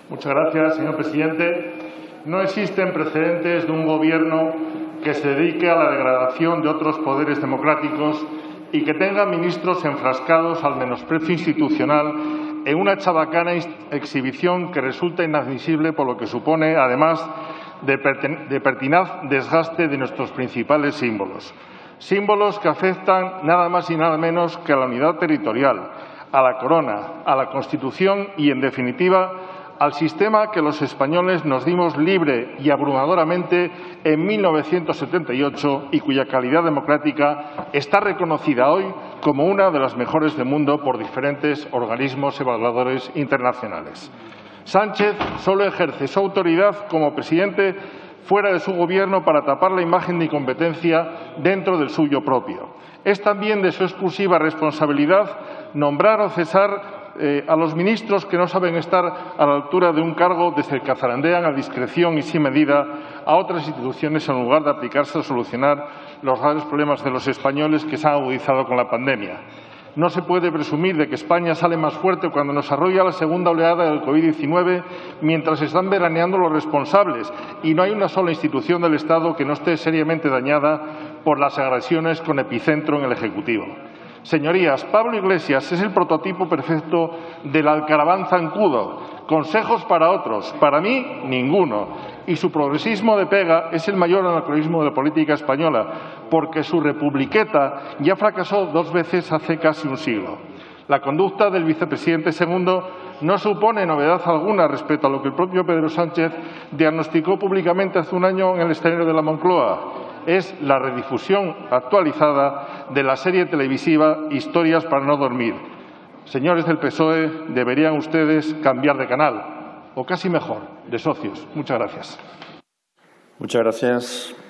Muchas gracias, señor presidente. No existen precedentes de un Gobierno que se dedique a la degradación de otros poderes democráticos y que tenga ministros enfrascados al menosprecio institucional en una chabacana exhibición que resulta inadmisible por lo que supone, además, de pertinaz desgaste de nuestros principales símbolos. Símbolos que afectan nada más y nada menos que a la unidad territorial, a la corona, a la Constitución y, en definitiva, al sistema que los españoles nos dimos libre y abrumadoramente en 1978 y cuya calidad democrática está reconocida hoy como una de las mejores del mundo por diferentes organismos evaluadores internacionales. Sánchez solo ejerce su autoridad como presidente fuera de su Gobierno para tapar la imagen de incompetencia dentro del suyo propio. Es también de su exclusiva responsabilidad nombrar o cesar a los ministros que no saben estar a la altura de un cargo desde el que zarandean a discreción y sin medida a otras instituciones en lugar de aplicarse a solucionar los graves problemas de los españoles que se han agudizado con la pandemia. No se puede presumir de que España sale más fuerte cuando nos arrolla la segunda oleada del COVID-19 mientras están veraneando los responsables y no hay una sola institución del Estado que no esté seriamente dañada por las agresiones con epicentro en el Ejecutivo. Señorías, Pablo Iglesias es el prototipo perfecto del alcaraván zancudo. Consejos para otros, para mí, ninguno. Y su progresismo de pega es el mayor anacronismo de la política española, porque su republiqueta ya fracasó 2 veces hace casi un siglo. La conducta del vicepresidente segundo no supone novedad alguna respecto a lo que el propio Pedro Sánchez diagnosticó públicamente hace un año en el escenario de la Moncloa. Es la redifusión actualizada de la serie televisiva Historias para no dormir. Señores del PSOE, deberían ustedes cambiar de canal, o casi mejor, de socios. Muchas gracias. Muchas gracias.